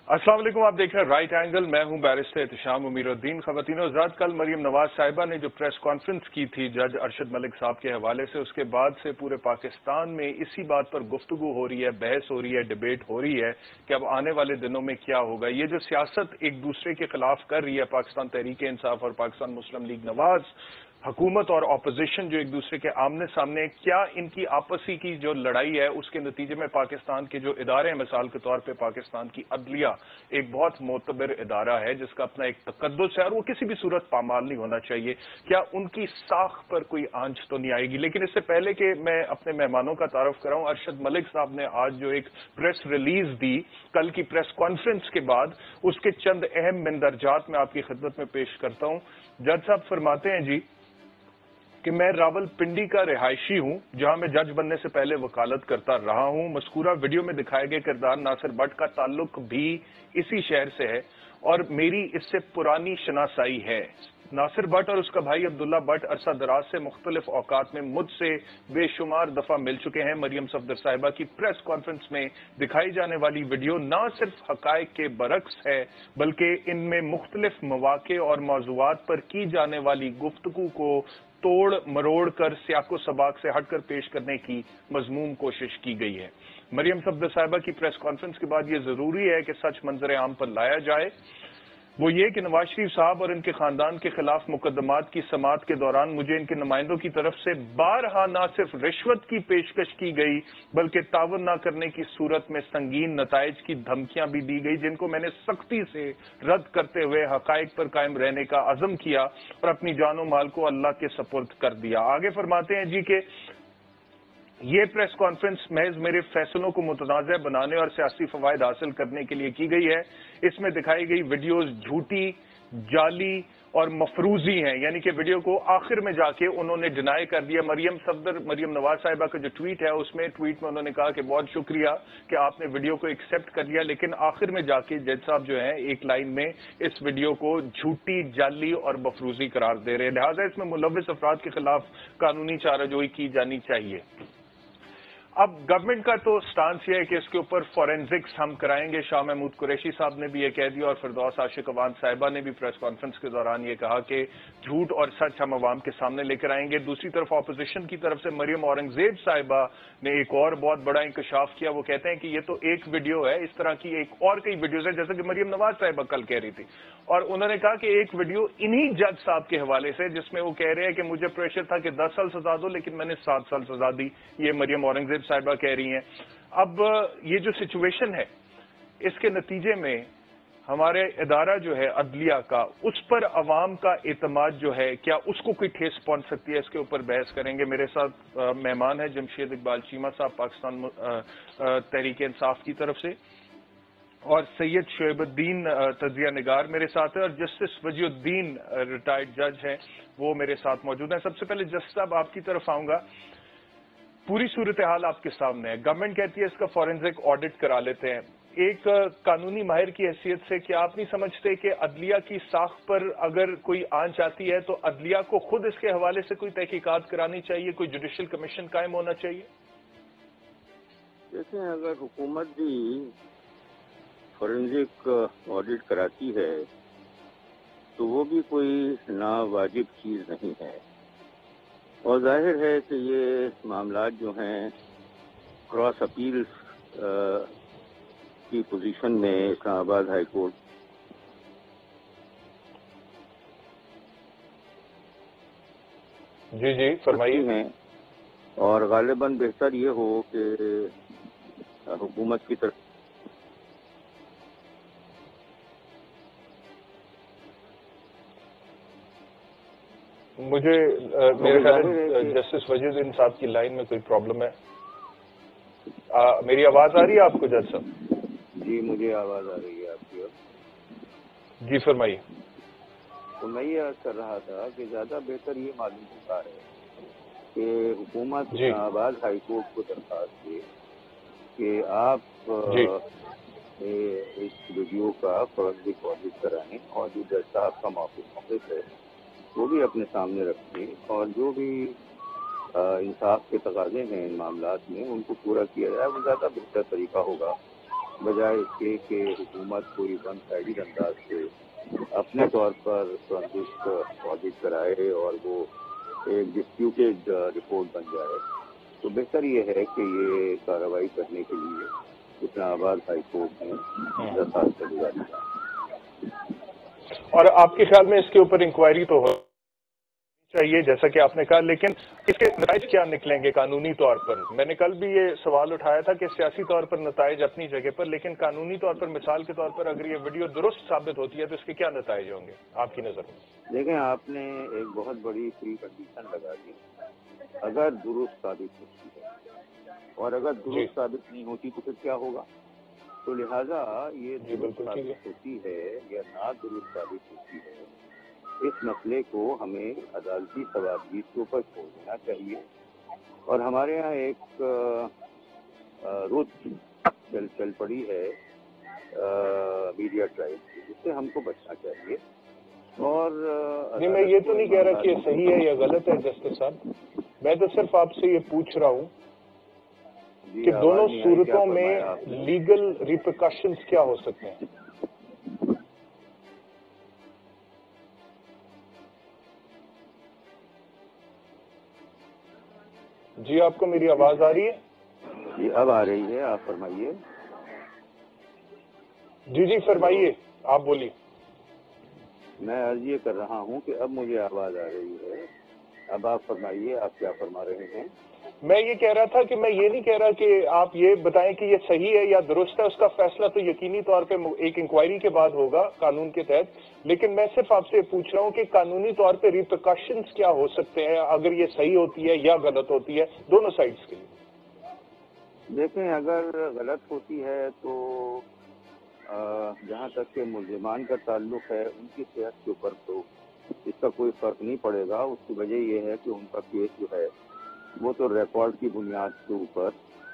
अस्सलाम वालेकुम, आप देख रहे हैं राइट एंगल। मैं हूं बैरिस्टर एहतशाम उमीरुद्दीन। ख़वातीन और हज़रात, कल मरियम नवाज साहिबा ने जो प्रेस कॉन्फ्रेंस की थी जज अरशद मलिक साहब के हवाले से, उसके बाद से पूरे पाकिस्तान में इसी बात पर गुफ्तगू हो रही है, बहस हो रही है, डिबेट हो रही है कि अब आने वाले दिनों में क्या होगा। ये जो सियासत एक दूसरे के खिलाफ कर रही है पाकिस्तान तहरीक इंसाफ और पाकिस्तान मुस्लिम लीग नवाज, हुकूमत और अपोजिशन जो एक दूसरे के आमने सामने, क्या इनकी आपसी की जो लड़ाई है उसके नतीजे में पाकिस्तान के जो इदारे हैं, मिसाल के तौर पे पाकिस्तान की अदलिया एक बहुत मोतबर इदारा है जिसका अपना एक तकद्दुस है और वो किसी भी सूरत पामाल नहीं होना चाहिए, क्या उनकी साख पर कोई आंच तो नहीं आएगी? लेकिन इससे पहले कि मैं अपने मेहमानों का तारुफ कराऊं, अरशद मलिक साहब ने आज जो एक प्रेस रिलीज दी कल की प्रेस कॉन्फ्रेंस के बाद, उसके चंद अहम मंदरजात में आपकी खिदमत में पेश करता हूं। जज साहब फरमाते हैं जी कि मैं रावलपिंडी का रिहायशी हूं, जहां मैं जज बनने से पहले वकालत करता रहा हूं। मज़कूरा वीडियो में दिखाए गए किरदार नासिर भट्ट का ताल्लुक भी इसी शहर से है और मेरी इससे पुरानी शनासाई है। नासिर भट्ट और उसका भाई अब्दुल्ला भट्ट अरसा दराज से मुख्तलिफ औकात में मुझसे बेशुमार दफा मिल चुके हैं। मरियम सफदर साहिबा की प्रेस कॉन्फ्रेंस में दिखाई जाने वाली वीडियो न सिर्फ हकायक के बरक्स है, बल्कि इनमें मुख्तलिफ मौके और मौज़ूआत पर की जाने वाली गुफ्तगू को तोड़ मरोड़ कर सियाको सबाक से हटकर पेश करने की मजमूम कोशिश की गई है। मरियम सफदर साहिबा की प्रेस कॉन्फ्रेंस के बाद ये जरूरी है कि सच मंजर आम पर लाया जाए, वो ये कि नवाज शरीफ साहब और इनके खानदान के खिलाफ मुकदमात की समाअत के दौरान मुझे इनके नुमाइंदों की तरफ से बारहा न सिर्फ रिश्वत की पेशकश की गई, बल्कि तावन न करने की सूरत में संगीन नताइज की धमकियां भी दी गई, जिनको मैंने सख्ती से रद्द करते हुए हकायक पर कायम रहने का अज़म किया और अपनी जानो माल को अल्लाह के सपुर्द कर दिया। आगे फरमाते हैं जी कि ये प्रेस कॉन्फ्रेंस महज मेरे फैसलों को मुतनाज़ बनाने और सियासी फवायद हासिल करने के लिए की गई है। इसमें दिखाई गई वीडियोज झूठी, जाली और मफरूजी हैं, यानी कि वीडियो को आखिर में जाके उन्होंने डिनाई कर दिया। मरियम नवाज साहिबा का जो ट्वीट है, उसमें ट्वीट में उन्होंने कहा कि बहुत शुक्रिया कि आपने वीडियो को एक्सेप्ट कर लिया, लेकिन आखिर में जाके जज साहब जो है एक लाइन में इस वीडियो को झूठी, जाली और मफरूजी करार दे रहे हैं। लिहाजा इसमें मुलव्विस अफराद के खिलाफ कानूनी चाराजोई की जानी चाहिए। अब गवर्नमेंट का तो स्टांस ये है कि इसके ऊपर फॉरेंसिक्स हम कराएंगे। शाह महमूद कुरैशी साहब ने भी ये कह दिया और फिरदौस आशिक अवान साहिबा ने भी प्रेस कॉन्फ्रेंस के दौरान ये कहा कि झूठ और सच हम अवाम के सामने लेकर आएंगे। दूसरी तरफ अपोजिशन की तरफ से मरियम औरंगजेब साहिबा ने एक और बहुत बड़ा इंकशाफ किया। वो कहते हैं कि ये तो एक वीडियो है, इस तरह की एक और कई वीडियोज है, जैसे कि मरियम नवाज साहिबा कल कह रही थी, और उन्होंने कहा कि एक वीडियो इन्हीं जज साहब के हवाले से जिसमें वो कह रहे हैं कि मुझे प्रेशर था कि 10 साल सजा दो, लेकिन मैंने 7 साल सजा दी। ये मरियम औरंगजेब साहिबा कह रही हैं। अब ये जो सिचुएशन है, इसके नतीजे में हमारे इदारा जो है अदलिया का, उस पर अवाम का एतमाद जो है, क्या उसको कोई ठेस पहुंच सकती है? इसके ऊपर बहस करेंगे। मेरे साथ मेहमान है जमशेद इकबाल चीमा साहब पाकिस्तान तहरीक इंसाफ की तरफ से, और सैयद शोएबुद्दीन तजिया निगार मेरे साथ है, और जस्टिस वजीउद्दीन रिटायर्ड जज हैं, वो मेरे साथ मौजूद हैं। सबसे पहले जस्टिस साहब आपकी तरफ आऊंगा। पूरी सूरत हाल आपके सामने है। गवर्नमेंट कहती है इसका फॉरेंसिक ऑडिट करा लेते हैं। एक कानूनी माहिर की हैसियत से क्या आप नहीं समझते कि अदलिया की साख पर अगर कोई आंच आती है तो अदलिया को खुद इसके हवाले से कोई तहकीकात करानी चाहिए, कोई जुडिशल कमीशन कायम होना चाहिए? देखें, अगर हुकूमत भी फॉरेंसिक ऑडिट कराती है तो वो भी कोई नावाजिब चीज़ नहीं है, और जाहिर है कि ये मामलात जो हैं क्रॉस अपील की पोजीशन में इस्लामाबाद हाई कोर्ट जी फरमाइए हैं, और गालिबन बेहतर ये हो कि हुकूमत की तरफ मुझे मेरे ख्याल है जस्टिस वजीउद्दीन साहब की लाइन में कोई प्रॉब्लम है। मेरी आवाज आ रही है आपको जज साहब? जी, मुझे आवाज आ रही है आपकी। जी फरमाइए। तो मैं ये अर्ज कर रहा था कि ज्यादा बेहतर ये मालूम होता है कि हुकूमत इस्लामाबाद हाई कोर्ट को दरखास्त दे कि आप इस वीडियो का फॉरेंसिक ऑडिट कराएं, और जो जज साहब का मौके है वो भी अपने सामने रखें, और जो भी इंसाफ के तकाजे हैं इन मामलात में उनको पूरा किया जाए। वो ज़्यादा बेहतर तरीका होगा بجائے اس کے کہ حکومت کوئی ون سائڈڈ انداز سے اپنے طور پر فرانسسٹ آڈٹ کرائے اور وہ ایک ڈسپیوٹیڈ رپورٹ بن جائے، تو بہتر یہ ہے کہ یہ کارروائی کرنے کے لیے اسلام آباد ہائی کورٹ میں درخواست گزاری جائے۔ اور آپ کے خیال میں اس کے اوپر انکوائری تو ہو چاہیے جیسا کہ آپ نے کہا، لیکن اس کے نتائج کیا نکلیں گے قانونی طور پر؟ میں نے کل بھی یہ سوال اٹھایا تھا کہ سیاسی طور پر نتائج اپنی جگہ پر، لیکن قانونی طور پر مثال کے طور پر اگر یہ ویڈیو درست ثابت ہوتی ہے تو اس کے کیا نتائج ہوں گے آپ کی نظر میں؟ دیکھیں، آپ نے ایک بہت بڑی پری کنڈیشن لگا دی، اگر درست ثابت ہوتی ہے، اور اگر درست ثابت نہیں ہوتی تو پھر کیا ہوگا؟ تو لہٰذا یہ درست ثابت ہوتی ہے یا نہ درست ثابت ہوتی ہے، اس مسئلے کو ہمیں عدالتی ثوابدید کے اوپر چھوڑ دینا چاہیے۔ اور ہمارے یہاں ایک رت چل پڑی ہے میڈیا ٹرائل کی، جس سے ہم کو بچنا چاہیے۔ اور نہیں، میں یہ تو نہیں کہہ رہا کہ یہ صحیح ہے یا غلط ہے جسٹس صاحب، میں تو صرف آپ سے یہ پوچھ رہا ہوں کہ دونوں صورتوں میں لیگل ریپرکشنز کیا ہو سکتے ہیں؟ جی، آپ کو میری آواز آ رہی ہے؟ جی اب آ رہی ہے، آپ فرمائیے۔ جی فرمائیے، آپ بولیے۔ میں عرض یہ کر رہا ہوں کہ اب مجھے آواز آ رہی ہے، اب آپ فرمائیے، آپ کیا فرما رہے ہیں؟ میں یہ کہہ رہا تھا کہ میں یہ نہیں کہہ رہا کہ آپ یہ بتائیں کہ یہ صحیح ہے یا درست ہے، اس کا فیصلہ تو یقینی طور پہ ایک انکوائری کے بعد ہوگا قانون کے تحت، لیکن میں صرف آپ سے پوچھ رہا ہوں کہ قانونی طور پہ ریپرکشنز کیا ہو سکتے ہیں اگر یہ صحیح ہوتی ہے یا غلط ہوتی ہے دونوں سائڈز کے لیے؟ دیکھیں، اگر غلط ہوتی ہے تو جہاں تک کہ ملزمان کا تعلق ہے، ان کی صحت کے اوپر تو اس کا کوئی فرق نہیں پڑے گا۔ اس کی وجہ یہ ہے کہ ان کا کیس جو ہے وہ تو ریکارڈ کی بنیاد کے اوپر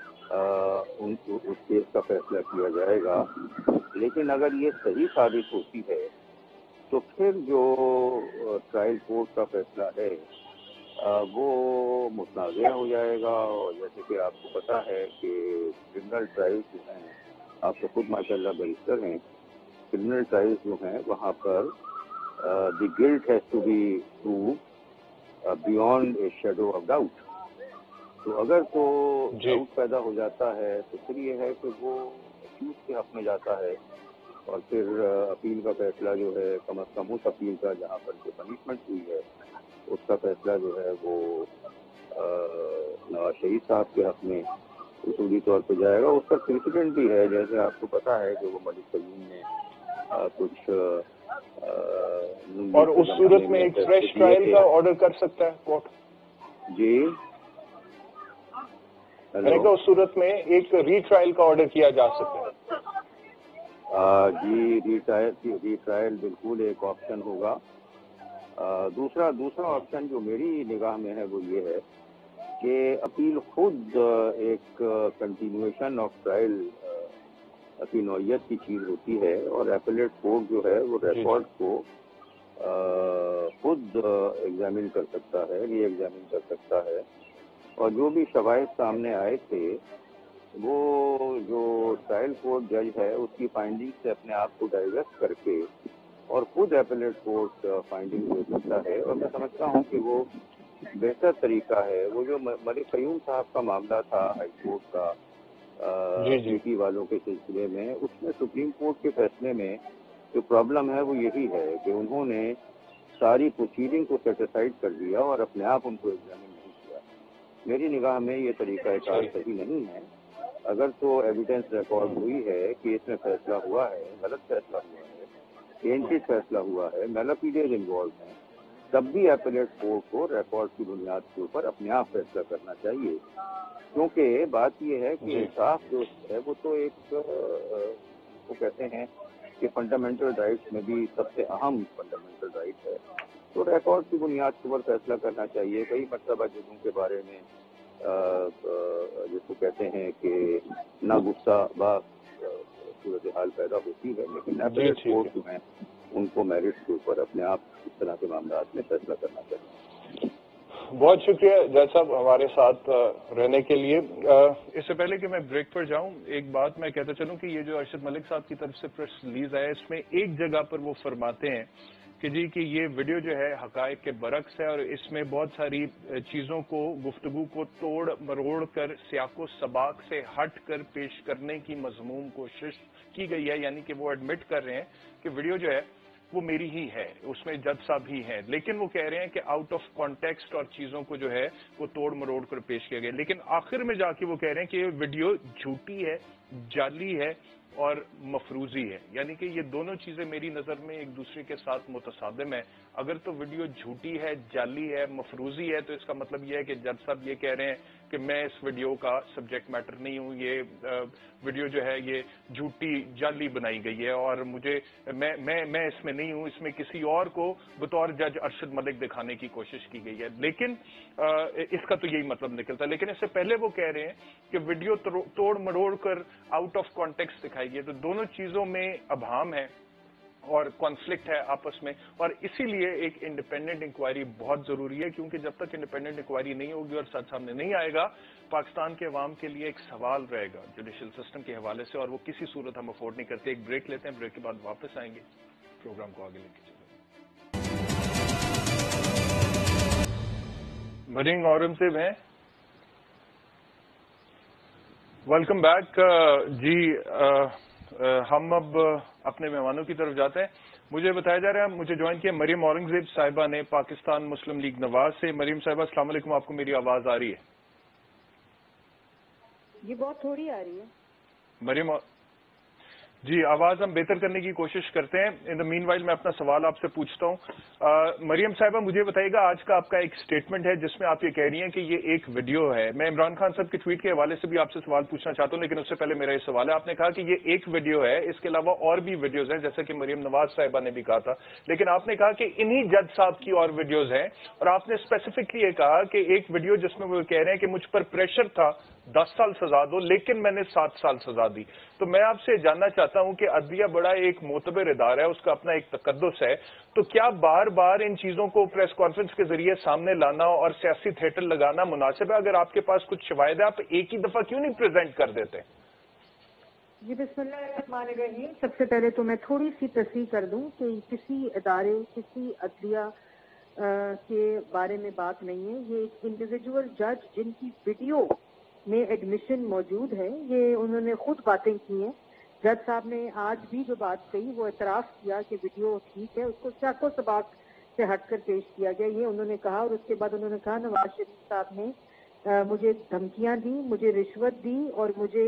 اس کیس کا فیصلہ کیا جائے گا۔ لیکن اگر یہ صحیح ثابت ہوتی ہے تو پھر جو ٹرائل کورٹ کا فیصلہ ہے وہ متنازع ہو جائے گا۔ اور جیسے کہ آپ کو پتا ہے کہ کرمنل ٹرائل جو ہیں، آپ تو خود ماشاءاللہ بیرسٹر ہیں، کرمنل ٹرائل جو ہیں وہاں پر the guilt has to be proved beyond a shadow of doubt. تو اگر تو ڈاؤٹ پیدا ہو جاتا ہے تو پھر یہ ہے کہ وہ اکیوز کے حق میں جاتا ہے، اور پھر اپیل کا فیصلہ جو ہے کم از کم اس اپیل کا جہاں پر جو پنشمنٹ ہوئی ہے اس کا فیصلہ جو ہے وہ نواز شریف صاحب کے حق میں اصولی طور پہ جائے گا۔ اس کا پریسیڈنٹ بھی ہے، جیسے آپ کو پتا ہے کہ وہ ملک سلیم نے کچھ اور اس صورت میں ایک فریش ٹرائل کا آرڈر کر سکتا ہے کورٹ؟ جی، میں نے کہا اس صورت میں ایک ری ٹرائل کا آرڈر کیا جا سکتا ہے۔ جی، ری ٹرائل بالکل ایک آپشن ہوگا۔ دوسرا آپشن جو میری نگاہ میں ہے وہ یہ ہے کہ اپیل خود ایک کنٹینویشن آف ٹرائل کی نوعیت کی چیز ہوتی ہے، اور ایپلیٹ کورٹ جو ہے وہ ریکارڈ کو خود ایگزامن کر سکتا ہے، ری ایگزامن کر سکتا ہے، اور جو بھی شواہد سامنے آئے تھے وہ جو ٹرائل کورٹ جج ہے اس کی فائنڈنگ سے اپنے آپ کو ڈائیورس کر کے اور خود ایپلیٹ کورٹ فائنڈنگ دے سکتا ہے۔ اور میں سمجھتا ہوں کہ وہ بہتر طریقہ ہے۔ وہ جو ملک قیوم صاحب کا معاملہ تھا ہائی کورٹ کا پی ٹی والوں کے سلسلے میں، اس میں سپریم کورٹ کے فیصلے میں جو پرابلم ہے وہ یہی ہے کہ انہوں نے ساری پروسیڈنگ کو سیٹسفائڈ کر دیا اور اپنے آپ ان کو ایگزامن نہیں کیا۔ میری نگاہ میں یہ طریقہ کار صحیح نہیں ہے۔ اگر تو ایویڈنس ریکارڈ ہوئی ہے کہ اس میں فیصلہ ہوا ہے، غلط فیصلہ ہوا ہے، ٹینٹڈ فیصلہ ہوا ہے، میلاپیڈیز انوالوڈ ہیں، تب بھی ایپلیٹ کورٹ کو ریکارڈ کی بنیاد کے اوپر اپنے آپ فیصلہ کرنا چاہیے، کیونکہ بات یہ ہے کہ انصاف جو ہے وہ تو ایک وہ کہتے ہیں کہ فنڈامنٹل رائٹس میں بھی سب سے اہم فنڈامنٹل رائٹ ہے، تو ریکارڈ کی بنیاد کے اوپر فیصلہ کرنا چاہیے۔ کئی مرتبہ ججوں کے بارے میں جس کو کہتے ہیں کہ نہ گفتہ با صورتحال پیدا ہوتی ہے، لیکن ایپلیٹ کورٹ جو ہیں ان کو میرٹ کے اوپر اپنے آپ اس طرح کے معاملات میں فیصلہ کرنا چاہیے۔ بہت شکریہ جج صاحب ہمارے ساتھ رہنے کے لیے. اس سے پہلے کہ میں بریک پر جاؤں ایک بات میں کہتا چلوں کہ یہ جو ارشد ملک صاحب کی طرف سے پریس ریلیز آیا اس میں ایک جگہ پر وہ فرماتے ہیں کہ جی کہ یہ ویڈیو جو ہے حقائق کے برعکس ہے اور اس میں بہت ساری چیزوں کو گفتگو کو توڑ مروڑ کر سیاق و سباق سے ہٹ کر پیش کرنے کی مذموم کوشش کی گئی ہے. یعنی کہ وہ ایڈمٹ کر رہے ہیں کہ ویڈیو جو ہے وہ میری ہی ہے, اس میں جج صاحب ہی ہیں, لیکن وہ کہہ رہے ہیں کہ آؤٹ آف کانٹیکسٹ اور چیزوں کو جو ہے وہ توڑ مروڑ کر پیش کیا گیا. لیکن آخر میں جا کے وہ کہہ رہے ہیں کہ یہ ویڈیو جھوٹی ہے, جعلی ہے اور مفروضی ہے. یعنی کہ یہ دونوں چیزیں میری نظر میں ایک دوسرے کے ساتھ متصادم ہیں. اگر تو ویڈیو جھوٹی ہے, جعلی ہے, مفروضی ہے تو اس کا مطلب یہ ہے کہ جج صاحب یہ کہہ رہے ہیں کہ میں اس ویڈیو کا سبجیکٹ میٹر نہیں ہوں, یہ ویڈیو جو ہے یہ جھوٹی جعلی بنائی گئی ہے اور مجھے میں اس میں نہیں ہوں, اس میں کسی اور کو بطور جج ارشد ملک دکھانے کی کوشش کی گئی ہے. لیکن اس کا تو یہی مطلب نکلتا ہے. لیکن اس سے پہلے وہ کہہ رہے ہیں کہ ویڈیو توڑ مروڑ کر آؤٹ آف کانٹیکسٹ دکھائی گئی. تو دونوں چیزوں میں ابہام ہے اور کانفلکٹ ہے آپس میں, اور اسی لیے ایک انڈیپینڈنٹ انکوائری بہت ضروری ہے, کیونکہ جب تک انڈیپینڈنٹ انکوائری نہیں ہوگی اور سچ سامنے نہیں آئے گا پاکستان کے عوام کے لیے ایک سوال رہے گا جوڈیشل سسٹم کے حوالے سے, اور وہ کسی صورت ہم افورڈ نہیں کرتے. ایک بریک لیتے ہیں, بریک کے بعد واپس آئیں گے, پروگرام کو آگے لے کے چلیں. مریم اورنگزیب ہیں, ویلکم بیک. جی ہم اب اپنے مہمانوں کی طرف جاتے ہیں. مجھے بتایا جا رہا ہے مجھے جوائن کیا مریم اورنگزیب صاحبہ نے پاکستان مسلم لیگ نواز سے. مریم صاحبہ السلام علیکم, آپ کو میری آواز آ رہی ہے؟ یہ بہت تھوڑی آ رہی ہے. مریم جی آواز ہم بہتر کرنے کی کوشش کرتے ہیں. ان دا مین وائل میں اپنا سوال آپ سے پوچھتا ہوں. مریم صاحبہ مجھے بتائیے گا, آج کا آپ کا ایک سٹیٹمنٹ ہے جس میں آپ یہ کہہ رہی ہیں کہ یہ ایک ویڈیو ہے. میں عمران خان صاحب کے ٹویٹ کے حوالے سے بھی آپ سے سوال پوچھنا چاہتا ہوں, لیکن اس سے پہلے میرا یہ سوال ہے. آپ نے کہا کہ یہ ایک ویڈیو ہے, اس کے علاوہ اور بھی ویڈیوز ہیں جیسا کہ مریم نواز صاحبہ نے بھی کہا تھا, لیکن آپ نے کہا کہ انہی جج صاحب کی اور ویڈیوز ہیں, اور آپ نے اسپیسیفکلی یہ کہا کہ ایک ویڈیو جس میں وہ کہہ رہے ہیں کہ مجھ پر پریشر تھا 10 سال سزا دو لیکن میں نے 7 سال سزا دی. تو میں آپ سے جاننا چاہتا ہوں کہ عدلیہ بڑا ایک معتبر ادارہ ہے, اس کا اپنا ایک تقدس ہے, تو کیا بار بار ان چیزوں کو پریس کانفرنس کے ذریعے سامنے لانا اور سیاسی تھیٹر لگانا مناسب ہے؟ اگر آپ کے پاس کچھ شواہد ہے آپ ایک ہی دفعہ کیوں نہیں پریزنٹ کر دیتے؟ جی بسم اللہ الرحمن الرحیم. سب سے پہلے تو میں تھوڑی سی تصحیح کر دوں کہ کسی ادارے کسی عدلیہ کے بارے میں بات نہیں ہے. یہ ایک انڈیویجول جج جن کی ویڈیو میں ایڈمیشن موجود ہے, یہ انہوں نے خود باتیں کی ہیں. جج صاحب نے آج بھی جو بات کہی وہ اعتراف کیا کہ ویڈیو ٹھیک ہے, اس کو سیاق و سباق سے ہٹ کر پیش کیا گیا, یہ انہوں نے کہا. اور اس کے بعد انہوں نے کہا نواز شریف صاحب نے مجھے دھمکیاں دی, مجھے رشوت دی اور مجھے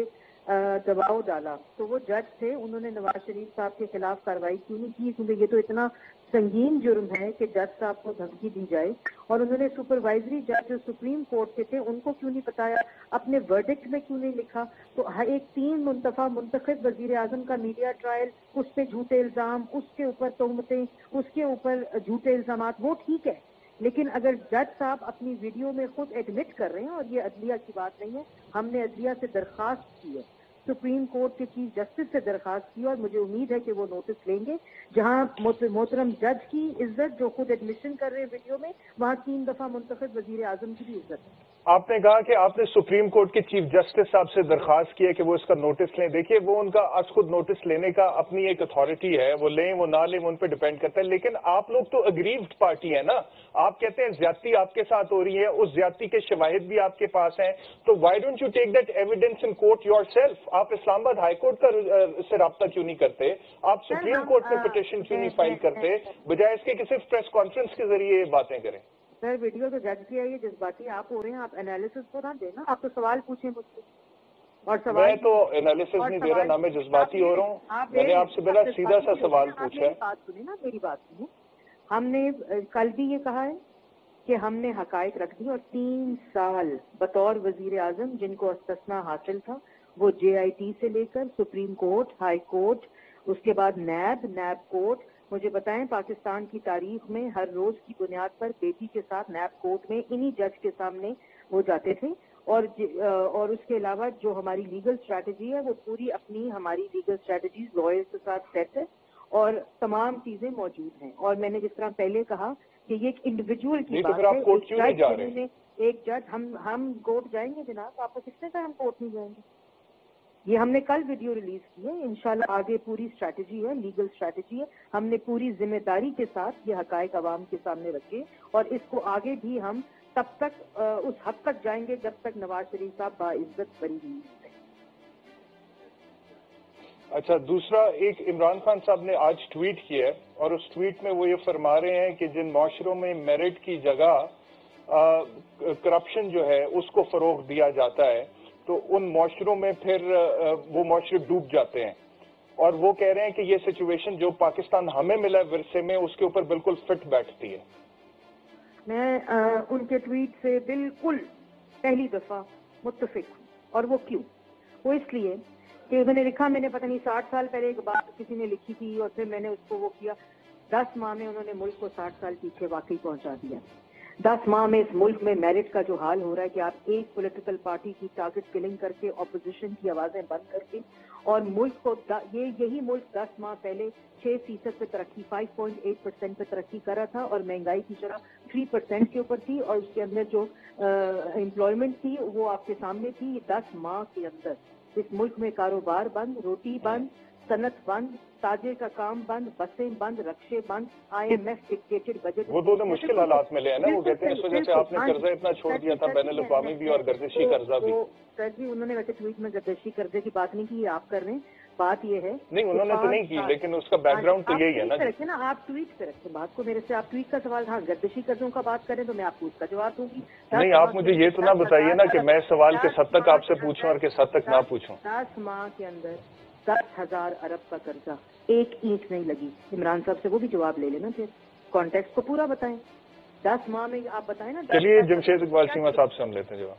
دباؤ ڈالا. تو وہ جج تھے, انہوں نے نواز شریف صاحب کے خلاف کارروائی کیوں نہیں کی؟ کیونکہ یہ تو اتنا سنگین جرم ہے کہ جج صاحب کو دھمکی دی جائے. اور انہوں نے سپروائزری جج جو سپریم کورٹ کے تھے ان کو کیوں نہیں بتایا, اپنے ورڈکٹ میں کیوں نہیں لکھا؟ تو ایک 3 منتخب منتخب وزیر اعظم کا میڈیا ٹرائل, اس پہ جھوٹے الزام, اس کے اوپر تہمتیں, اس کے اوپر جھوٹے الزامات, وہ ٹھیک ہے. لیکن اگر جج صاحب اپنی ویڈیو میں خود ایڈمٹ کر رہے ہیں, اور یہ عدلیہ کی بات نہیں ہے, ہم نے عدلیہ سے درخواست کی ہے, سپریم کورٹ کے چیف جسٹس سے درخواست کی, اور مجھے امید ہے کہ وہ نوٹس لیں گے. جہاں محترم جج کی عزت جو خود ایڈمیشن کر رہے ہیں ویڈیو میں, وہاں 3 دفعہ منتخب وزیر اعظم کی بھی عزت ہے. آپ نے کہا کہ آپ نے سپریم کورٹ کے چیف جسٹس صاحب سے درخواست کی ہے کہ وہ اس کا نوٹس لیں. دیکھیے وہ ان کا از خود نوٹس لینے کا اپنی ایک اتھارٹی ہے, وہ لیں وہ نہ لیں وہ ان پہ ڈیپینڈ کرتا ہے. لیکن آپ لوگ تو اگریوڈ پارٹی ہیں نا, آپ کہتے ہیں زیادتی آپ کے ساتھ ہو رہی ہے, اس زیادتی کے شواہد بھی آپ کے پاس ہیں, تو why don't you take that evidence in court yourself? آپ اسلام آباد ہائی کورٹ کا سے رابطہ کیوں نہیں کرتے؟ آپ سپریم کورٹ میں پٹیشن کیوں نہیں فائل کرتے بجائے اس کے کہ صرف پریس کانفرنس کے ذریعے یہ باتیں کریں؟ سر ویڈیو تو جج کی ہے, یہ جذباتی آپ ہو رہے ہیں, آپ انالیسس کو نہ دینا, آپ تو سوال پوچھیں مجھ سے. اور سوال میں تو انالیسس نہیں دے رہا, نہ میں جذباتی ہو رہا ہوں, میں نے آپ سے بڑا سیدھا سا سوال پوچھا ہے. بات سنیں نا, میری بات سنیں. ہم نے کل بھی یہ کہا ہے کہ ہم نے حقائق رکھ دی, اور 3 سال بطور وزیر اعظم جن کو استثنا حاصل تھا, وہ JIT سے لے کر سپریم کورٹ, ہائی کورٹ, اس کے بعد نیب کورٹ. مجھے بتائیں پاکستان کی تاریخ میں ہر روز کی بنیاد پر بیٹی کے ساتھ نیب کورٹ میں انہی جج کے سامنے وہ جاتے تھے. اور اس کے علاوہ جو ہماری لیگل اسٹریٹجی ہے وہ پوری اپنی ہماری لیگل اسٹریٹجیز لائرز کے ساتھ سیٹ ہے, اور تمام چیزیں موجود ہیں. اور میں نے جس طرح پہلے کہا کہ یہ ایک इंडिविजुअल की बात है। आप कोर्ट क्यों नहीं जा रहे हैं? एक जज हम कोर्ट जाएंगे जनाब, आपको किसने कहा हम कोर्ट नहीं जाएंगे? ये हमने कल वीडियो रिलीज की है, इंशाल्लाह आगे पूरी स्ट्रैटेजी है, लीगल स्ट्रैटेजी है, हमने पूरी जिम्मेदारी के साथ ये हकायक आवाम के सामने रखे और इसको आगे भी हम तब तक उस हद तक जाएंगे जब तक नवाज शरीफ साहब बाइज्जत बरी नहीं होते। अच्छा, दूसरा, एक इमरान खान साहब ने आज ट्वीट किया है और उस ट्वीट में वो ये फरमा रहे हैं कि जिन माशरों में मेरिट की जगह करप्शन जो है उसको फरोग दिया जाता है तो उन माशरों में फिर वो माशरे डूब जाते हैं, और वो कह रहे हैं कि ये सिचुएशन जो पाकिस्तान हमें मिला है विरसे में उसके ऊपर बिल्कुल फिट बैठती है। मैं उनके ट्वीट से बिल्कुल पहली दफा मुत्तफिक हूँ, और वो क्यों? वो इसलिए कि उन्होंने लिखा, मैंने पता नहीं 60 साल पहले एक बात किसी ने लिखी थी और फिर मैंने उसको वो किया, 10 माह में उन्होंने मुल्क को 60 साल पीछे वाकई पहुंचा दिया। 10 माह में इस मुल्क में मेरिट का जो हाल हो रहा है कि आप एक पॉलिटिकल पार्टी की टारगेट किलिंग करके, ऑपोजिशन की आवाजें बंद करके, और मुल्क को यही मुल्क 10 माह पहले 6% पे तरक्की, 5.8% पे तरक्की कर रहा था और महंगाई की शरह 3% के ऊपर थी, और उसके अंदर जो एम्प्लॉयमेंट थी वो आपके सामने थी। 10 माह के अंदर इस मुल्क में कारोबार बंद, रोटी बंद, सनत बंद, ताजे का काम बंद, बसें बंद, रक्शे बंद, IMF डिक्टेटेड बजट। वो तो मुश्किल हालात में ले है ना, वो कहते हैं इस वजह से आपने कर्जा इतना छोड़ दिया था, बैनुल अक़वामी भी और गर्दिशी कर्जा भी। सर जी, उन्होंने वैसे ट्वीट में गर्दिशी कर्जे की बात नहीं की, आप कर रहे हैं। बात ये है, नहीं उन्होंने तो नहीं की, लेकिन उसका बैकग्राउंड तो यही है ना। रखे ना, आप ट्वीट पे रखें बात को मेरे से, आप ट्वीट का सवाल, हाँ गर्दिशी कर्जों का बात करें तो मैं आपको उसका जवाब दूंगी। नहीं, आप मुझे ये तो ना बताइए ना कि मैं सवाल किस हद तक आपसे पूछूं और किस हद तक ना पूछूं। 10 माह के अंदर 10,000 अरब का कर्जा, एक ईंट नहीं लगी। इमरान साहब से वो भी जवाब ले लेना, फिर कॉन्टेक्स्ट को पूरा बताएं। 10 माह में आप बताएं ना। चलिए जमशेद इकबाल चीमा साहब से हम लेते हैं जवाब।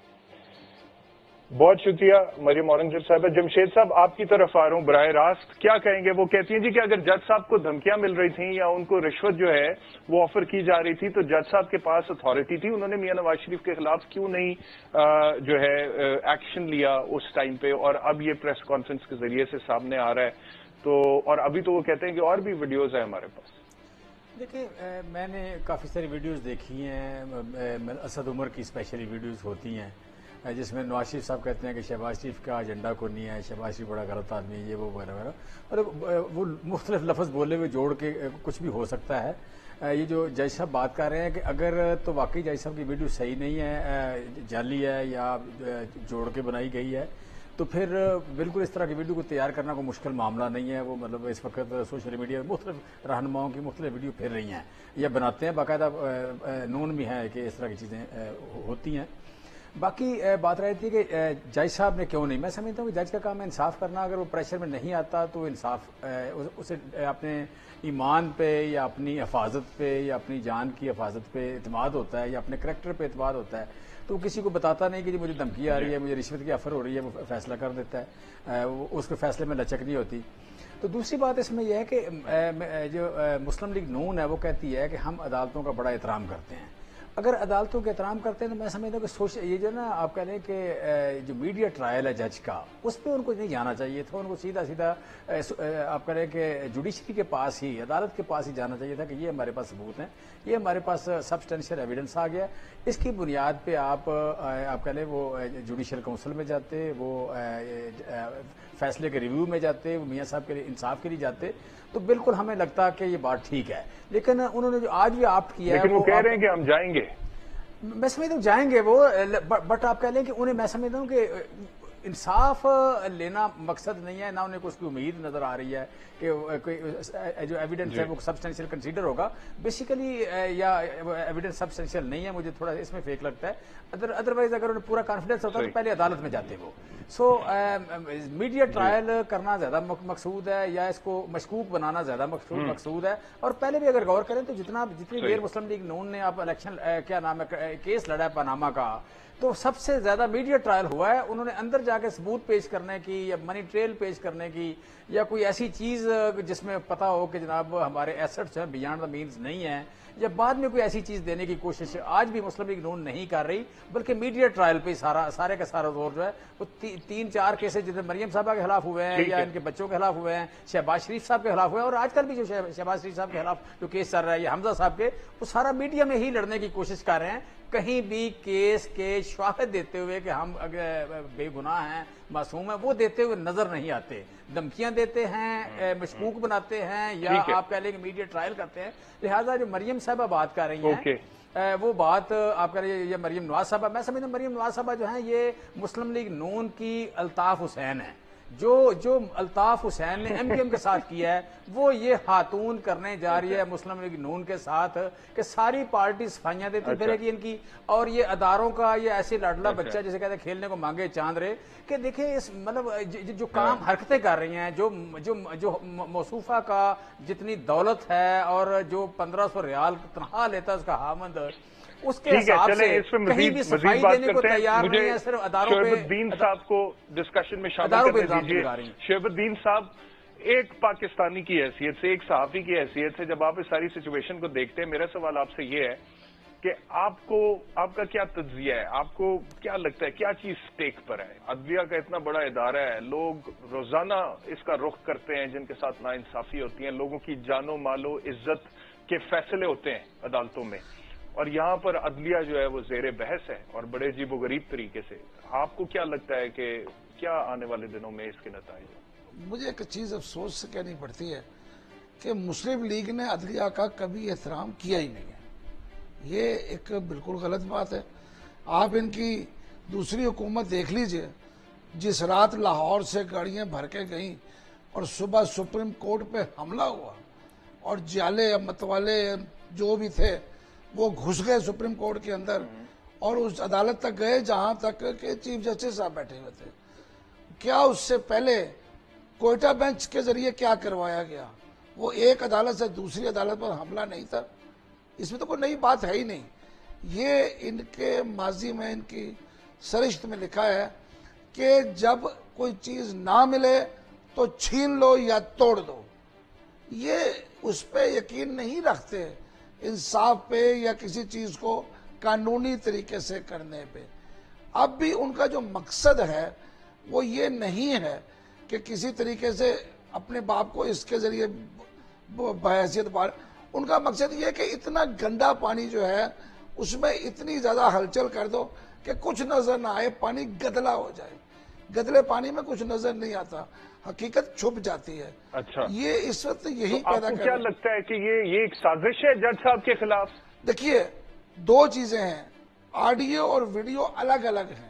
बहुत शुक्रिया मरियम औरंगजेब साहब। जमशेद साहब, आपकी तरफ आ रहा हूँ बराह रास्त, क्या कहेंगे? वो कहती हैं जी कि अगर जज साहब को धमकियां मिल रही थी या उनको रिश्वत जो है वो ऑफर की जा रही थी तो जज साहब के पास अथॉरिटी थी, उन्होंने मियां नवाज शरीफ के खिलाफ क्यों नहीं जो है एक्शन लिया उस टाइम पे, और अब ये प्रेस कॉन्फ्रेंस के जरिए से सामने आ रहा है। तो और अभी तो वो कहते हैं कि और भी वीडियोज है हमारे पास। देखिए, मैंने काफ़ी सारी वीडियोस देखी हैं, असद उमर की स्पेशली वीडियोस होती हैं जिसमें नवाज शरीफ साहब कहते हैं कि शहबाज शरीफ का एजेंडा को नहीं है, शहबाज शरीफ बड़ा गलत आदमी है, ये वो वगैरह वगैरह, और वो मुख्तलिफ लफ्ज़ बोले हुए जोड़ के कुछ भी हो सकता है। ये जो जज साहब बात कर रहे हैं कि अगर तो वाकई जज साहब की वीडियो सही नहीं है, जाली है या जोड़ के बनाई गई है, तो फिर बिल्कुल इस तरह की वीडियो को तैयार करना कोई मुश्किल मामला नहीं है। वो मतलब इस वक्त सोशल मीडिया में मुख्तलिफ रहनुमाओं की मुख्तलिफ वीडियो फिर रही हैं या बनाते हैं, बाकायदा नोन भी है कि इस तरह की चीज़ें होती हैं। बाकी बात रही थी कि जज साहब ने क्यों नहीं, मैं समझता हूँ कि जज का काम है इंसाफ करना। अगर वो प्रेशर में नहीं आता तो इंसाफ उसे अपने ईमान पे या अपनी हिफाजत पे या अपनी जान की हिफाजत पे एतमाद होता है या अपने करैक्टर पे एतमाद होता है, तो किसी को बताता नहीं कि जी मुझे धमकी आ रही है, मुझे रिश्वत की ऑफर हो रही है, वो फैसला कर देता है, उसके फैसले में लचक नहीं होती। तो दूसरी बात इसमें यह है कि जो मुस्लिम लीग नून है वो कहती है कि हम अदालतों का बड़ा एहतराम करते हैं। अगर अदालतों के एहतराम करते हैं तो मैं समझता हूँ कि ये जो ना आप कह रहे हैं कि जो मीडिया ट्रायल है जज का, उस पर उनको नहीं जाना चाहिए था, उनको सीधा सीधा आप कह रहे हैं कि जुडिशरी के पास ही, अदालत के पास ही जाना चाहिए था कि ये हमारे पास सबूत हैं, ये हमारे पास सब्सटेंशियल एविडेंस आ गया, इसकी बुनियाद पे आप कह लें वो जुडिशल काउंसिल में जाते, वो फैसले के रिव्यू में जाते, वो मियाँ साहब के लिए इंसाफ के लिए जाते, तो बिल्कुल हमें लगता कि ये बात ठीक है। लेकिन उन्होंने जो आज भी ऑप्ट किया है, लेकिन वो कह रहे हैं कि हम जाएंगे, मैं समझता हूँ जाएंगे वो, बट आप कह लें कि उन्हें, मैं समझता हूँ कि इंसाफ लेना मकसद नहीं है, ना उन्हें कुछ की उम्मीद नजर आ रही है कि कोई जो एविडेंस है वो सब्सटेंशियल कंसीडर होगा बेसिकली, या एविडेंस सब्सटेंशियल नहीं है, मुझे थोड़ा इसमें फेक लगता है। अदरवाइज अगर उन्हें पूरा कॉन्फिडेंस होता तो पहले अदालत में जाते वो। सो मीडिया ट्रायल करना ज्यादा मकसूद है या इसको मशकूक बनाना ज्यादा मकसूद है। और पहले भी अगर गौर करें तो जितनी देर मुस्लिम लीग नून ने आप इलेक्शन क्या नाम है केस लड़ा है पनामा का, तो सबसे ज्यादा मीडिया ट्रायल हुआ है। उन्होंने अंदर जाके सबूत पेश करने की या मनी ट्रेल पेश करने की या कोई ऐसी चीज जिसमें पता हो कि जनाब हमारे एसेट्स हैं बियॉन्ड द मीन्स नहीं है, یا بعد میں کوئی ایسی چیز دینے کی کوشش آج بھی مسلم لیگ نون نہیں کر رہی، بلکہ میڈیا ٹرائل پہ سارے کا سارا دور جو ہے وہ 3-4 کیسز جتنے مریم صاحبہ کے خلاف ہوئے ہیں یا ان کے بچوں کے خلاف ہوئے ہیں، شہباز شریف صاحب کے خلاف ہوئے ہیں، اور آج کل بھی جو شہباز شریف صاحب کے خلاف جو کیس چل رہا ہے یا حمزہ صاحب کے، وہ سارا میڈیا میں ہی لڑنے کی کوشش کر رہے ہیں، کہیں بھی کیس کے شواہد دیتے ہوئے کہ ہم بے گناہ ہیں، معصوم ہیں، وہ دیتے ہوئے نظر نہیں آتے، دھمکیاں دیتے ہیں، مشکوک بناتے ہیں، یا آپ کہہ لیں کہ میڈیا ٹرائل کرتے ہیں۔ لہٰذا جو مریم صاحبہ بات کر رہی ہیں وہ بات آپ کہہ رہے ہیں یہ مریم نواز صاحبہ، میں سمجھتا ہوں مریم نواز صاحبہ جو ہیں یہ مسلم لیگ نون کی الطاف حسین ہیں، جو الطاف حسین نے ایم کیو ایم کے ساتھ کیا ہے وہ یہ خاتون کرنے جا رہی ہے مسلم لیگ نون کے ساتھ، کہ ساری پارٹی صفائیاں دیتی پھرے گی ان کی، اور یہ اداروں کا یہ ایسے لاڈلا بچہ جسے کہتے ہیں کھیلنے کو مانگے چاند رے، کہ دیکھیں اس مطلب جو کام حرکتیں کر رہی ہیں، جو موصوفہ کا جتنی دولت ہے اور جو 1500 ریال تنخواہ لیتا ہے اس کا خاوند، اس کے حساب سے کہیں بھی صفائی دینے کو تیار نہیں ہے، صرف اداروں پہ۔ شعیب الدین صاحب کو ڈسکشن میں شامل کرنے دیجیے۔ شعیب الدین صاحب، ایک پاکستانی کی حیثیت سے، ایک صحافی کی حیثیت سے جب آپ اس ساری سچویشن کو دیکھتے ہیں، میرا سوال آپ سے یہ ہے کہ آپ کا کیا تجزیہ ہے؟ آپ کو کیا لگتا ہے کیا چیز سٹیک پر ہے؟ عدلیہ کا اتنا بڑا ادارہ ہے، لوگ روزانہ اس کا رخ کرتے ہیں جن کے ساتھ ناانصافی ہوتی ہیں، لوگوں کی جان و مال و عزت کے فیصلے ہوتے ہیں عدالتوں میں، اور یہاں پر عدلیہ جو ہے وہ زیر بحث ہے اور بڑے عجیب و غریب طریقے سے۔ آپ کو کیا لگتا ہے کہ کیا آنے والے دنوں میں اس کے نتائج؟ مجھے ایک چیز افسوس سے کہنی پڑتی ہے کہ مسلم لیگ نے عدلیہ کا کبھی احترام کیا ہی نہیں ہے، یہ ایک بالکل غلط بات ہے۔ آپ ان کی دوسری حکومت دیکھ لیجئے، جس رات لاہور سے گاڑیاں بھر کے گئیں اور صبح سپریم کورٹ پہ حملہ ہوا اور جالے متوالے جو بھی تھے وہ گھس گئے سپریم کورٹ کے اندر اور اس عدالت تک گئے جہاں تک کہ چیف جسٹس صاحب بیٹھے ہوئے تھے۔ کیا اس سے پہلے کوئٹہ بینچ کے ذریعے کیا کروایا گیا؟ وہ ایک عدالت سے دوسری عدالت پر حملہ نہیں تھا؟ اس میں تو کوئی نئی بات ہے ہی نہیں۔ یہ ان کے ماضی میں ان کی سرشت میں لکھا ہے کہ جب کوئی چیز نہ ملے تو چھین لو یا توڑ دو۔ یہ اس پہ یقین نہیں رکھتے، انصاف پہ یا کسی چیز کو قانونی طریقے سے کرنے پہ۔ اب بھی ان کا جو مقصد ہے وہ یہ نہیں ہے کہ کسی طریقے سے اپنے باپ کو اس کے ذریعے بحیثیت بار، ان کا مقصد یہ ہے کہ اتنا گندا پانی جو ہے اس میں اتنی زیادہ ہلچل کر دو کہ کچھ نظر نہ آئے، پانی گدلا ہو جائے۔ گدلے پانی میں کچھ نظر نہیں آتا، حقیقت چھپ جاتی ہے۔ اچھا، یہ اس وقت یہی آپ پیدا کو کر کیا لگتا ہے کہ یہ ایک سازش ہے جج صاحب کے خلاف؟ دیکھیے، دو چیزیں ہیں، آڈیو اور ویڈیو الگ الگ ہیں،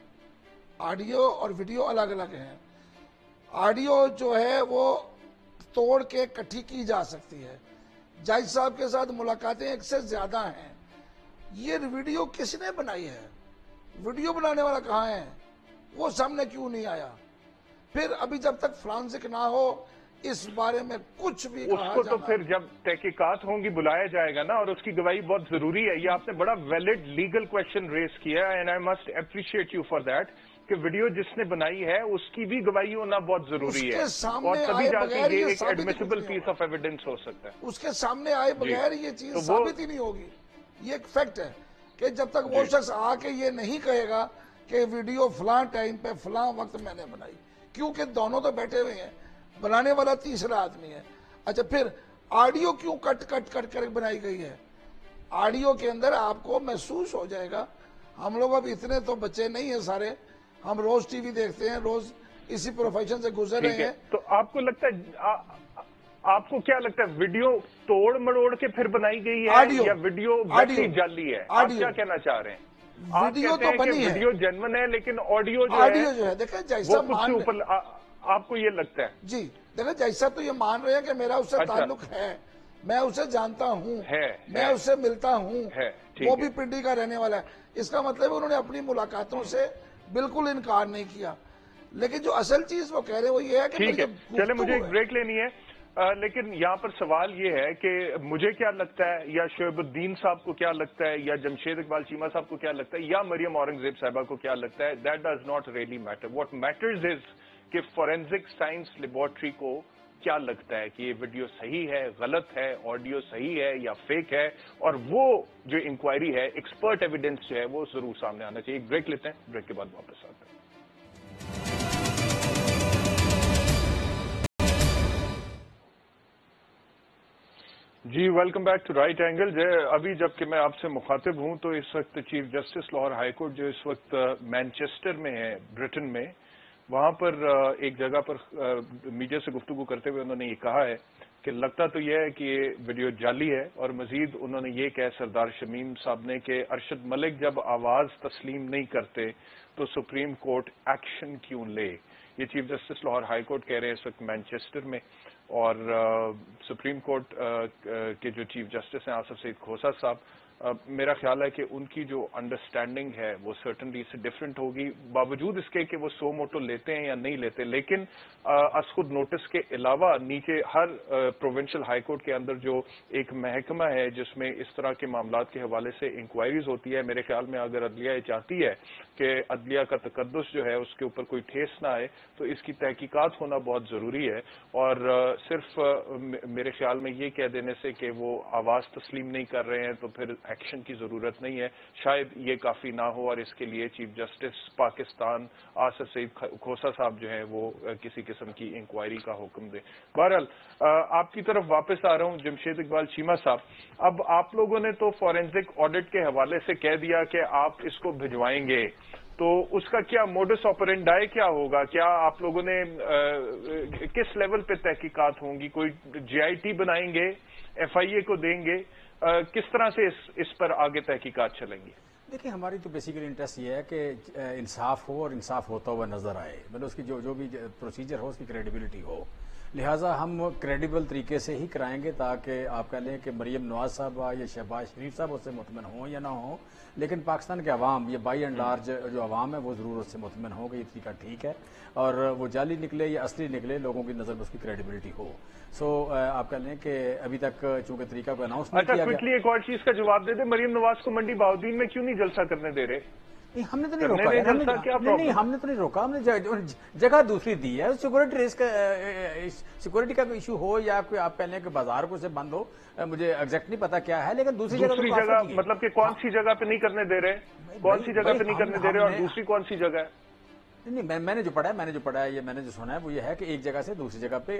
آڈیو اور ویڈیو الگ الگ ہیں۔ آڈیو جو ہے وہ توڑ کے اکٹھی کی جا سکتی ہے، جج صاحب کے ساتھ ملاقاتیں ایک سے زیادہ ہیں۔ یہ ویڈیو کس نے بنائی ہے؟ ویڈیو بنانے والا کہاں ہے؟ وہ سامنے کیوں نہیں آیا؟ پھر ابھی جب تک فرانسک نہ ہو اس بارے میں کچھ بھی اس کو تو پھر جب تحقیقات ہوں گی بلایا جائے گا نا، اور اس کی گواہی بہت ضروری ہے۔ یہ آپ نے بڑا ویلڈ لیگل کویشچن ریز کیا ہے، and I must appreciate you for that, کہ ویڈیو جس نے بنائی ہے اس کی بھی گواہی ہونا بہت ضروری ہے، اور تبھی جا کے یہ ایک ایڈمیسیبل پیس آف ایویڈنس ہو سکتا ہے۔ اس کے سامنے آئے بغیر یہ چیز ثابت ہی نہیں ہوگی۔ یہ ایک فیکٹ ہے کہ جب تک وہ شخص آ کے یہ نہیں کہے گا کہ ویڈیو فلاں ٹائم پہ فلاں وقت میں نے بنائی، کیونکہ دونوں تو بیٹھے ہوئے ہیں، بنانے والا تیسرا آدمی ہے۔ اچھا، پھر آڈیو کیوں کٹ کر بنائی گئی ہے؟ آڈیو کے اندر آپ کو محسوس ہو جائے گا، ہم لوگ اب اتنے تو بچے نہیں ہیں سارے، ہم روز ٹی وی دیکھتے ہیں، روز اسی پروفیشن سے گزر رہے ہیں۔ تو آپ کو لگتا ہے، آپ کو کیا لگتا ہے ویڈیو توڑ مڑوڑ کے پھر بنائی گئی ہے یا ویڈیو ویسی جعلی ہے؟ آپ کیا کہنا چاہ رہے ہیں؟ ویڈیو تو بنی ہے، ویڈیو جینون ہے، لیکن آڈیو جو ہے دیکھیں جیسا مان اوپر، آپ کو یہ لگتا ہے؟ جی دیکھیں، جیسا تو یہ مان رہے ہیں کہ میرا اس سے تعلق ہے، میں اسے جانتا ہوں، میں اس سے ملتا ہوں، وہ بھی پنڈی کا رہنے والا ہے۔ اس کا مطلب انہوں نے اپنی ملاقاتوں سے بالکل انکار نہیں کیا، لیکن جو اصل چیز وہ کہہ رہے ہیں وہ یہ ہے کہ چلے مجھے ایک بریک لینی ہے، لیکن یہاں پر سوال یہ ہے کہ مجھے کیا لگتا ہے، یا شعیب الدین صاحب کو کیا لگتا ہے، یا جمشید اقبال چیمہ صاحب کو کیا لگتا ہے، یا مریم اورنگزیب صاحبہ کو کیا لگتا ہے، that does not really matter. What matters is کہ فورینزک سائنس لیبارٹری کو کیا لگتا ہے کہ یہ ویڈیو صحیح ہے, غلط ہے, آڈیو صحیح ہے یا فیک ہے, اور وہ جو انکوائری ہے, ایکسپرٹ ایویڈنس جو ہے وہ ضرور سامنے آنا چاہیے. ایک بریک لیتے ہیں, بریک کے بعد واپس آتے ہیں. جی welcome back to Right Angle. ابھی جب کہ میں آپ سے مخاطب ہوں تو اس وقت chief justice Lahore high court جو اس وقت مینچسٹر میں ہے برٹن میں, وہاں پر ایک جگہ پر میڈیا سے گفتگو کرتے ہوئے انہوں نے یہ کہا ہے کہ لگتا تو یہ ہے کہ یہ ویڈیو جعلی ہے, اور مزید انہوں نے یہ کہا سردار شمیم صاحب نے کہ ارشد ملک جب آواز تسلیم نہیں کرتے تو سپریم کورٹ ایکشن کیوں لے. یہ chief justice Lahore high court کہہ رہے ہیں اس وقت مینچسٹر میں, اور سپریم کورٹ کے جو چیف جسٹس ہیں آصف سعید کھوسہ صاحب, میرا خیال ہے کہ ان کی جو انڈرسٹینڈنگ ہے وہ سرٹنلی اس سے ڈفرینٹ ہوگی, باوجود اس کے کہ وہ سو موٹو لیتے ہیں یا نہیں لیتے. لیکن از خود نوٹس کے علاوہ نیچے ہر پروونشل ہائی کورٹ کے اندر جو ایک محکمہ ہے جس میں اس طرح کے معاملات کے حوالے سے انکوائریز ہوتی ہے, میرے خیال میں اگر عدلیہ یہ چاہتی ہے کہ عدلیہ کا تقدس جو ہے اس کے اوپر کوئی ٹھیس نہ آئے تو اس کی تحقیقات ہونا بہت ضروری ہے. اور صرف میرے خیال میں یہ کہہ دینے سے کہ وہ آواز تسلیم نہیں کر رہے ہیں تو پھر ایکشن کی ضرورت نہیں ہے, شاید یہ کافی نہ ہو, اور اس کے لیے چیف جسٹس پاکستان آصف سعید کھوسہ صاحب جو ہیں وہ کسی قسم کی انکوائری کا حکم دیں. بہرحال آپ کی طرف واپس آ رہا ہوں جمشید اقبال چیمہ صاحب. اب آپ لوگوں نے تو فورینزک آڈٹ کے حوالے سے کہہ دیا کہ آپ اس کو بھجوائیں گے, تو اس کا کیا موڈس آپرینڈائی کیا ہوگا؟ کیا آپ لوگوں نے کس لیول پہ تحقیقات ہوں گی؟ کوئی جی آئی ٹی بنائیں گے, ایف آئی اے کو دیں گے, کس طرح سے اس پر آگے تحقیقات چلیں گی؟ دیکھیں ہماری تو بیسیکلی انٹرسٹ یہ ہے کہ انصاف ہو اور انصاف ہوتا ہوا نظر آئے, مطلب اس کی جو بھی پروسیجر ہو اس کی کریڈیبلٹی ہو. لہٰذا ہم کریڈیبل طریقے سے ہی کرائیں گے تاکہ آپ کہہ لیں کہ مریم نواز صاحبہ یا شہباز شریف صاحب اس سے مطمئن ہوں یا نہ ہوں, لیکن پاکستان کے عوام, یہ بائی اینڈ لارج جو عوام ہے وہ ضرور اس سے مطمئن ہو کہ یہ طریقہ ٹھیک ہے, اور وہ جعلی نکلے یا اصلی نکلے لوگوں کی نظر میں اس کی کریڈیبلٹی ہو. سو آپ کہہ لیں کہ ابھی تک چونکہ طریقہ کو اناؤنس نہیں کیا گیا. کوئکلی ایک اور چیز کا جواب دے دیں, مریم نواز کو منڈی بہاؤدین میں کیوں نہیں جلسہ کرنے دے رہے؟ نہیں ہم نے تو نہیں روکا, ہم نے تو نہیں روکا, ہم نے جگہ دوسری دی ہے. سیکورٹی رسک, سیکورٹی کا کوئی ایشو ہو یا کوئی آپ کہہ لیں کہ بازار کو سے بند ہو, مجھے ایگزیکٹ نہیں پتا کیا ہے, لیکن دوسری جگہ مطلب کہ کون سی جگہ پہ نہیں کرنے دے رہے, کون سی جگہ پہ نہیں کرنے دے رہے, اور دوسری کون سی جگہ ہے؟ نہیں, میں نے جو پڑھا ہے یہ میں نے جو سنا ہے وہ یہ ہے کہ ایک جگہ سے دوسری جگہ پہ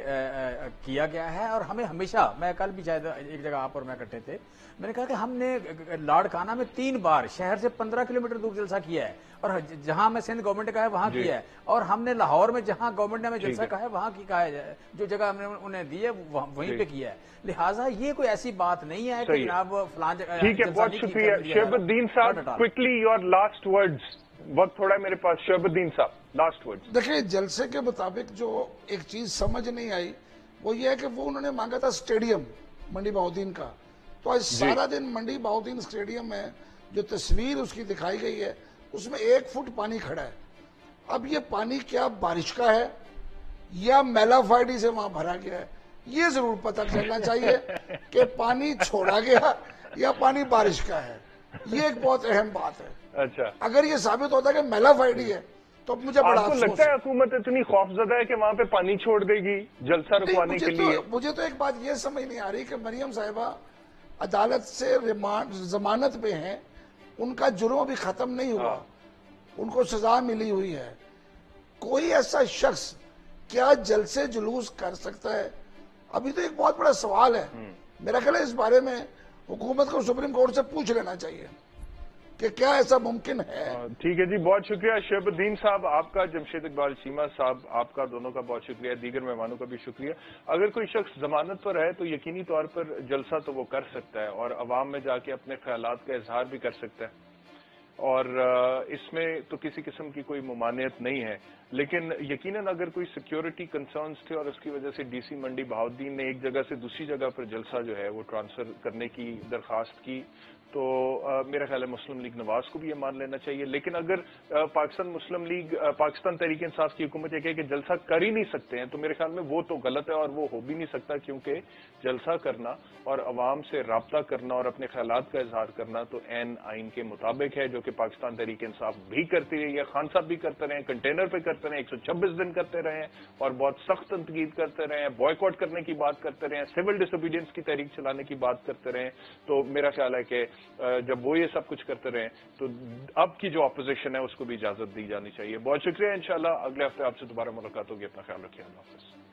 کیا گیا ہے. اور ہمیں ہمیشہ, میں کل بھی شاید ایک جگہ آپ اور میں اکٹھے تھے, میں نے کہا کہ ہم نے لاڑکانہ میں 3 بار شہر سے 15 کلومیٹر دور جلسہ کیا ہے, اور جہاں میں سندھ گورنمنٹ کا ہے وہاں کیا ہے, اور ہم نے لاہور میں جہاں گورنمنٹ نے ہمیں جلسہ کہا ہے وہاں کی کہا ہے, جو جگہ ہم نے انہیں دی ہے وہیں پہ کیا ہے. لہٰذا یہ کوئی ایسی بات نہیں ہے کہ جناب فلاں جگہ. ٹھیک ہے, بہت شکریہ شہاب الدین صاحب. کوئکلی یور لاسٹ ورڈز, وقت تھوڑا ہے میرے پاس. شہاب الدین صاحب لاسٹ ورڈ. دیکھیں جلسے کے مطابق جو ایک چیز سمجھ نہیں آئی وہ یہ ہے کہ وہ انہوں نے مانگا تھا اسٹیڈیم منڈی بہاؤدین کا, تو آج سارا دن منڈی بہاؤدین اسٹیڈیم میں جو تصویر اس کی دکھائی گئی ہے اس میں 1 فٹ پانی کھڑا ہے. اب یہ پانی کیا بارش کا ہے یا میلا فائڈی سے وہاں بھرا گیا ہے, یہ ضرور پتہ چلنا چاہیے کہ پانی چھوڑا گیا یا پانی بارش کا ہے. یہ ایک بہت اہم بات ہے. اچھا, اگر یہ ثابت ہوتا ہے کہ میلا فائڈی ہے تو مجھے بڑا افسوس لگتا ہے حکومت اتنی خوفزدہ ہے کہ وہاں پہ پانی چھوڑ دے گی جلسہ رکوانے کے لیے. مجھے تو ایک بات یہ سمجھ نہیں آ رہی کہ مریم صاحبہ عدالت سے ضمانت پہ ہیں, ان کا جرم ابھی ختم نہیں ہوا, ان کو سزا ملی ہوئی ہے. کوئی ایسا شخص کیا جلسے جلوس کر سکتا ہے؟ ابھی تو ایک بہت بڑا سوال ہے. میرا خیال ہے اس بارے میں حکومت کو سپریم کورٹ سے پوچھ لینا چاہیے کہ کیا ایسا ممکن ہے. ٹھیک ہے جی, بہت شکریہ شہاب الدین صاحب آپ کا, جمشید اقبال چیمہ صاحب آپ کا, دونوں کا بہت شکریہ, دیگر مہمانوں کا بھی شکریہ. اگر کوئی شخص ضمانت پر ہے تو یقینی طور پر جلسہ تو وہ کر سکتا ہے اور عوام میں جا کے اپنے خیالات کا اظہار بھی کر سکتا ہے, اور اس میں تو کسی قسم کی کوئی ممانعت نہیں ہے. لیکن یقیناً اگر کوئی سیکیورٹی کنسرنز تھے اور اس کی وجہ سے ڈی سی منڈی بہاؤدین نے ایک جگہ سے دوسری جگہ پر جلسہ جو ہے وہ ٹرانسفر کرنے کی درخواست کی, تو میرا خیال ہے مسلم لیگ نواز کو بھی یہ مان لینا چاہیے. لیکن اگر پاکستان مسلم لیگ پاکستان تحریک انصاف کی حکومت یہ کہے کہ جلسہ کر ہی نہیں سکتے ہیں تو میرے خیال میں وہ تو غلط ہے اور وہ ہو بھی نہیں سکتا, کیونکہ جلسہ کرنا اور عوام سے رابطہ کرنا اور اپنے خیالات کا اظہار کرنا تو عین آئین کے مطابق ہے, جو کہ پاکستان تحریک انصاف بھی کرتی رہی ہے, خان صاحب بھی کرتے رہے ہیں, کنٹینر پہ کرتے رہے ہیں, 126 دن کرتے رہے ہیں اور بہت سخت تنقید کرتے رہے ہیں, بوائے کاٹ کرنے کی بات کرتے رہے ہیں, سول ڈس اوبیڈینس کی تحریک چلانے کی بات کرتے رہے ہیں. تو میرا خیال ہے کہ جب وہ یہ سب کچھ کرتے رہے تو اب کی جو اپوزیشن ہے اس کو بھی اجازت دی جانی چاہیے. بہت شکریہ, انشاءاللہ اگلے ہفتے آپ سے دوبارہ ملاقات ہوگی. اپنا خیال رکھیے, اللہ حافظ.